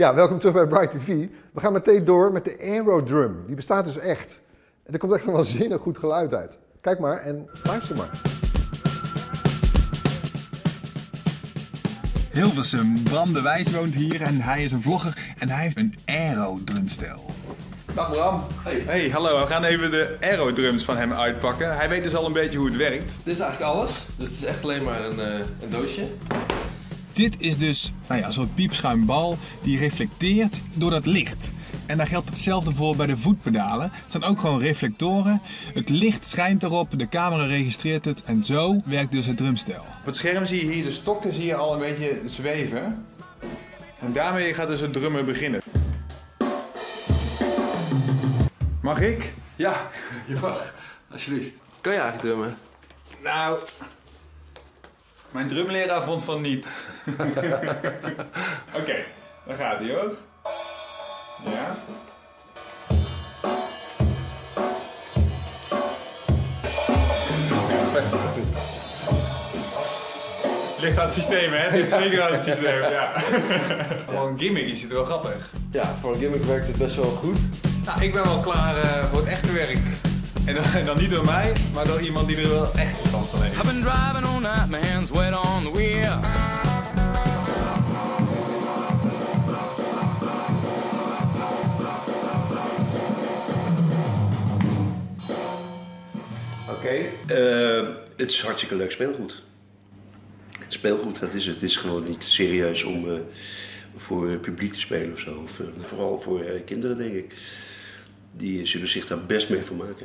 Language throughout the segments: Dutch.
Ja, welkom terug bij Bright TV. We gaan meteen door met de Aerodrum. Die bestaat dus echt. En er komt echt een waanzinnig goed geluid uit. Kijk maar en luister maar. Hilversum, Bram de Wijs woont hier en hij is een vlogger en hij heeft een Aerodrumstel. Dag Bram. Hey, hallo. We gaan even de Aerodrums van hem uitpakken. Hij weet dus al een beetje hoe het werkt. Dit is eigenlijk alles, dus het is echt alleen maar een doosje. Dit is dus een soort piepschuimbal die reflecteert door dat licht. En daar geldt hetzelfde voor bij de voetpedalen. Het zijn ook gewoon reflectoren. Het licht schijnt erop, de camera registreert het en zo werkt dus het drumstel. Op het scherm zie je hier de stokken al een beetje zweven. En daarmee gaat dus het drummen beginnen. Mag ik? Ja, je mag. Alsjeblieft. Kan je eigenlijk drummen? Nou, mijn drumleraar vond van niet. Oké, dan gaat hij hoor. Ja. Ligt aan het systeem, hè? Dit is zeker aan het systeem, ja. Voor een gimmick is het wel grappig. Ja, voor een gimmick werkt het best wel goed. Nou, ik ben wel klaar voor het echte werk. En dan niet door mij, maar door iemand die er wel echt verstand van heeft. I've been driving all night, my hands wet on the wheel. Oké. Het is hartstikke leuk speelgoed. Speelgoed, dat is het. Het is gewoon niet serieus om voor het publiek te spelen of zo. Of, vooral voor kinderen, denk ik. Die zullen zich daar best mee vermaken.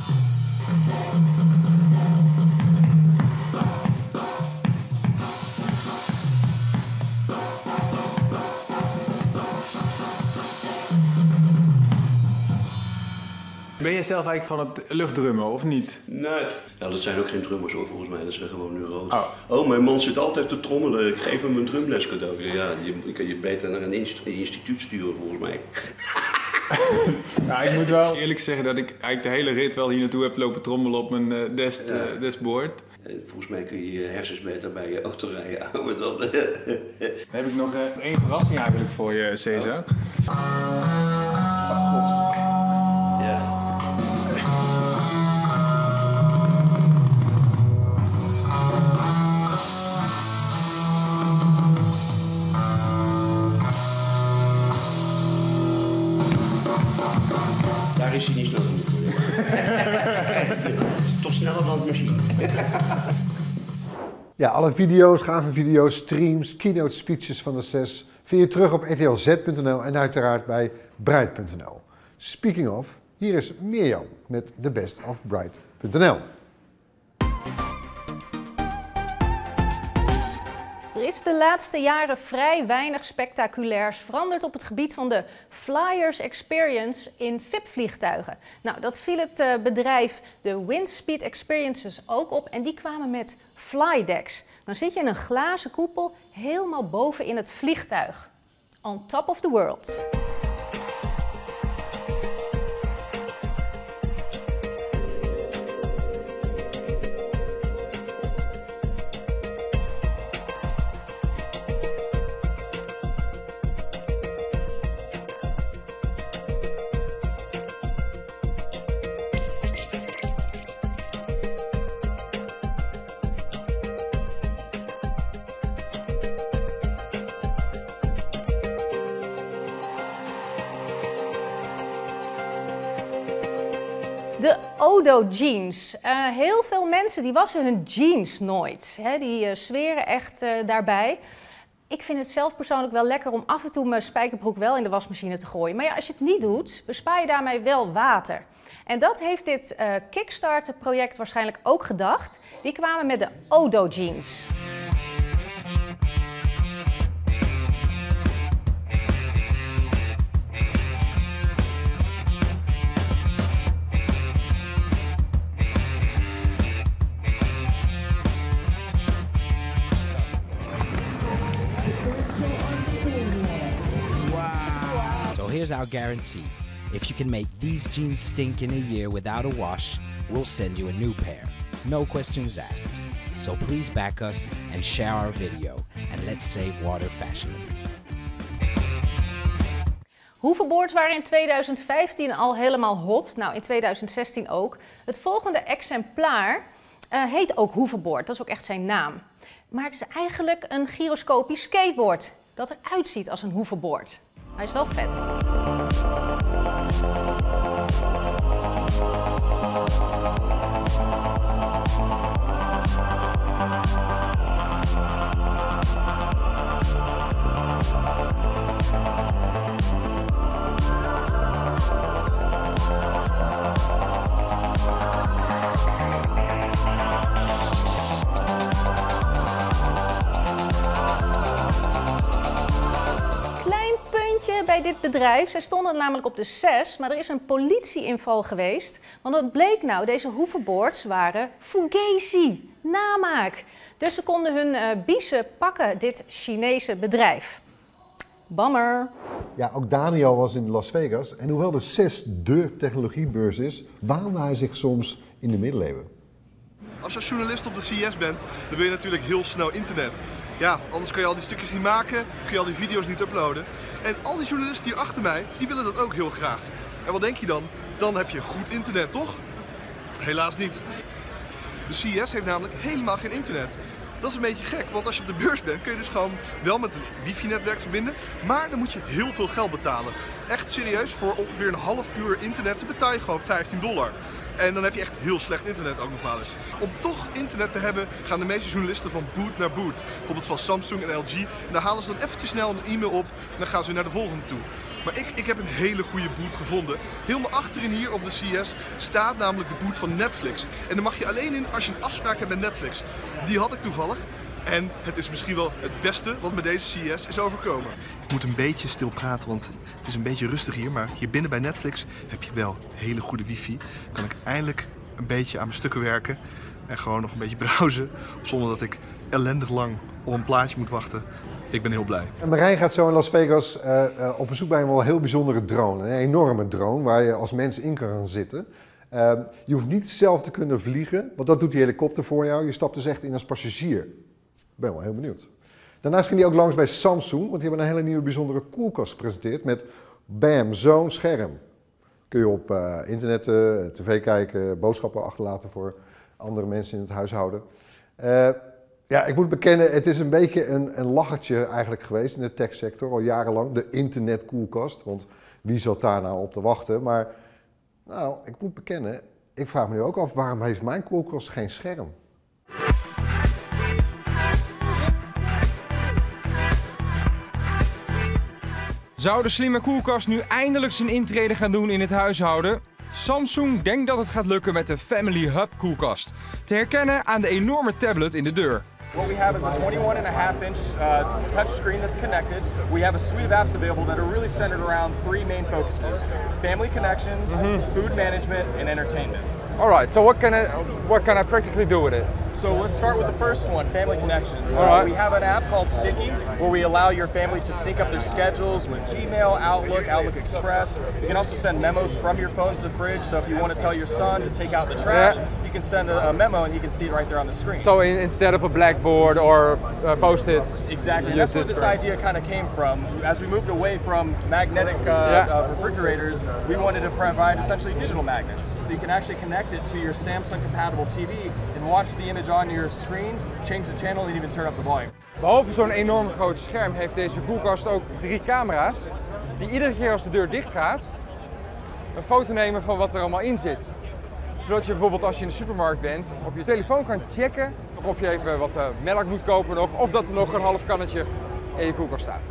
Ben je zelf eigenlijk van het luchtdrummen, of niet? Nee. Nou, dat zijn ook geen drummers hoor, volgens mij. Dat zijn gewoon neuroten. Oh, mijn man zit altijd te trommelen. Ik geef hem een drumles cadeau. Ja, je kan je beter naar een instituut sturen, volgens mij. Nou, ik moet wel eerlijk zeggen dat ik eigenlijk de hele rit wel hier naartoe heb lopen trommelen op mijn dashboard. Volgens mij kun je je hersens beter bij je autorijden houden dan... Dan heb ik nog één verrassing eigenlijk voor je, Cesar. Ja. Daar is hij niet snel genoeg voor. Toch sneller dan het machine. Ja, alle video's, gave video's, streams, keynote speeches van de 6 vind je terug op rtlz.nl en uiteraard bij Bright.nl. Speaking of, hier is Mirjam met The Best of Bright.nl. Er is de laatste jaren vrij weinig spectaculairs veranderd op het gebied van de Flyers Experience in VIP-vliegtuigen. Nou, dat viel het bedrijf de Windspeed Experiences ook op en die kwamen met flydecks. Dan zit je in een glazen koepel helemaal boven in het vliegtuig. On top of the world. De Odo jeans. Heel veel mensen die wassen hun jeans nooit. Die zweren echt daarbij. Ik vind het zelf persoonlijk wel lekker om af en toe mijn spijkerbroek wel in de wasmachine te gooien. Maar ja, als je het niet doet, bespaar je daarmee wel water. En dat heeft dit Kickstarter project waarschijnlijk ook gedacht. Die kwamen met de Odo jeans. Here's our guarantee. If you can make these jeans stink in a year without a wash, we'll send you a new pair. No questions asked. So please back us and share our video, and let's save water fashionably. Hoverboards waren in 2015 al helemaal hot, nou in 2016 ook. Het volgende exemplaar heet ook hoverboard, dat is ook echt zijn naam. Maar het is eigenlijk een gyroscopisch skateboard dat eruit ziet als een hoverboard. Hij is wel vet. Bij dit bedrijf. Zij stonden namelijk op de 6, maar er is een politieinval geweest. Want wat bleek nou? Deze hoverboards waren fugazi, namaak. Dus ze konden hun biezen pakken, dit Chinese bedrijf. Bammer. Ja, ook Daniel was in Las Vegas. En hoewel de CES de technologiebeurs is, waande hij zich soms in de middeleeuwen. Als je als journalist op de CES bent, dan wil je natuurlijk heel snel internet. Ja, anders kun je al die stukjes niet maken, kun je al die video's niet uploaden. En al die journalisten hier achter mij, die willen dat ook heel graag. En wat denk je dan? Dan heb je goed internet, toch? Helaas niet. De CES heeft namelijk helemaal geen internet. Dat is een beetje gek, want als je op de beurs bent kun je dus gewoon wel met een wifi-netwerk verbinden, maar dan moet je heel veel geld betalen. Echt serieus, voor ongeveer een half uur internet betaal je gewoon $15. En dan heb je echt heel slecht internet ook nog maar eens. Om toch internet te hebben gaan de meeste journalisten van boot naar boot. Bijvoorbeeld van Samsung en LG. En daar halen ze dan eventjes snel een e-mail op en dan gaan ze naar de volgende toe. Maar ik heb een hele goede boot gevonden. Helemaal achterin hier op de CES staat namelijk de boot van Netflix. En daar mag je alleen in als je een afspraak hebt met Netflix. Die had ik toevallig. En het is misschien wel het beste wat met deze CES is overkomen. Ik moet een beetje stil praten, want het is een beetje rustig hier. Maar hier binnen bij Netflix heb je wel hele goede wifi. Kan ik eindelijk een beetje aan mijn stukken werken. En gewoon nog een beetje browsen. Zonder dat ik ellendig lang op een plaatje moet wachten. Ik ben heel blij. En Marijn gaat zo in Las Vegas op bezoek bij een wel heel bijzondere drone. Een enorme drone waar je als mens in kan gaan zitten. Je hoeft niet zelf te kunnen vliegen, want dat doet die helikopter voor jou. Je stapt dus echt in als passagier. Ik ben wel heel benieuwd. Daarnaast ging hij ook langs bij Samsung, want die hebben een hele nieuwe bijzondere koelkast gepresenteerd met bam, zo'n scherm. Kun je op internet, tv kijken, boodschappen achterlaten voor andere mensen in het huishouden. Ja, ik moet bekennen, het is een beetje een lachertje eigenlijk geweest in de techsector, al jarenlang. De internetkoelkast, want wie zat daar nou op te wachten? Maar nou, ik moet bekennen, ik vraag me nu ook af, waarom heeft mijn koelkast geen scherm? Zou de slimme koelkast nu eindelijk zijn intrede gaan doen in het huishouden? Samsung denkt dat het gaat lukken met de Family Hub koelkast. Te herkennen aan de enorme tablet in de deur. What we have is a 21.5-inch touchscreen that's connected. We have a suite of apps available that are really centered around three main focuses: family connections, food management, and entertainment. All right, so what can I practically do with it? So let's start with the first one, family connections. Right. We have an app called Sticky, where we allow your family to sync up their schedules with Gmail, Outlook, Outlook Express. You can also send memos from your phone to the fridge, so if you want to tell your son to take out the trash, you can send a memo and he can see it right there on the screen. So instead of a blackboard or post-its? Exactly, that's where this idea kind of came from. As we moved away from magnetic refrigerators, we wanted to provide essentially digital magnets. So you can actually connect it to your Samsung compatible TV and watch the image on your screen, change the channel and even turn up the volume. Behalve zo'n enorm groot scherm heeft deze koelkast ook 3 camera's die iedere keer als de deur dicht gaat een foto nemen van wat er allemaal in zit. Zodat je bijvoorbeeld als je in de supermarkt bent op je telefoon kan checken of je even wat melk moet kopen nog, of dat er nog een half kannetje in je koelkast staat.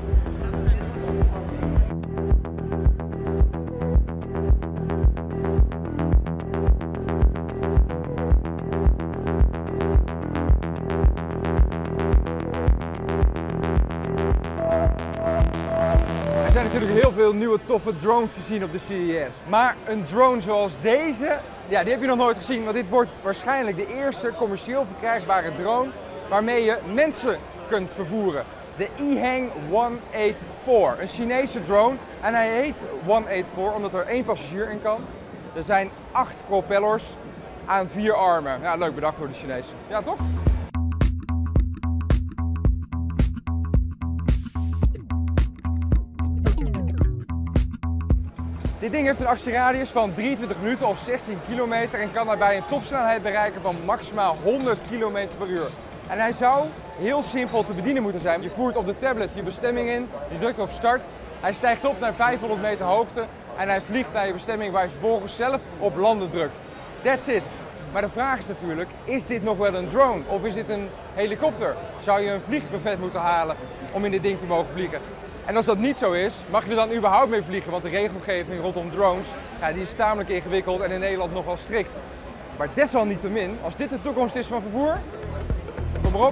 Er zijn natuurlijk heel veel nieuwe toffe drones te zien op de CES. Maar een drone zoals deze, ja, die heb je nog nooit gezien. Want dit wordt waarschijnlijk de eerste commercieel verkrijgbare drone waarmee je mensen kunt vervoeren. De Ehang 184, een Chinese drone. En hij heet 184 omdat er 1 passagier in kan. Er zijn 8 propellers aan 4 armen. Ja, leuk bedacht door de Chinezen. Ja, toch? Dit ding heeft een actieradius van 23 minuten of 16 kilometer en kan daarbij een topsnelheid bereiken van maximaal 100 km per uur. En hij zou heel simpel te bedienen moeten zijn. Je voert op de tablet je bestemming in, je drukt op start, hij stijgt op naar 500 meter hoogte en hij vliegt naar je bestemming waar je vervolgens zelf op landen drukt. That's it. Maar de vraag is natuurlijk, is dit nog wel een drone of is dit een helikopter? Zou je een vliegbuffet moeten halen om in dit ding te mogen vliegen? En als dat niet zo is, mag je er dan überhaupt mee vliegen? Want de regelgeving rondom drones, ja, die is tamelijk ingewikkeld en in Nederland nogal strikt. Maar desalniettemin, als dit de toekomst is van vervoer, kom maar op.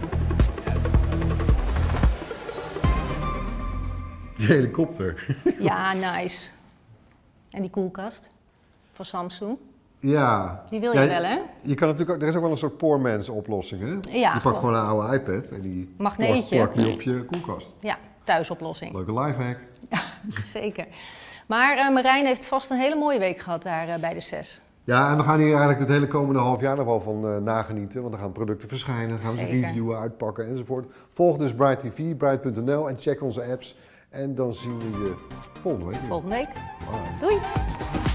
Die helikopter. Ja, nice. En die koelkast van Samsung. Ja. Die wil je wel, hè? Je kan natuurlijk ook, er is ook wel een soort poor man's oplossing, hè? Ja, je pakt gewoon een oude iPad en die magneetje. plak je op je koelkast. Ja, thuisoplossing. Leuke lifehack. Ja, zeker. Maar Marijn heeft vast een hele mooie week gehad daar bij de CES. Ja, en we gaan hier eigenlijk het hele komende half jaar nog wel van nagenieten. Want er gaan producten verschijnen, dan gaan we ze Zeker. reviewen, uitpakken enzovoort. Volg dus Bright TV, bright.nl en check onze apps. En dan zien we je volgende week weer. Volgende week. Alright. Doei!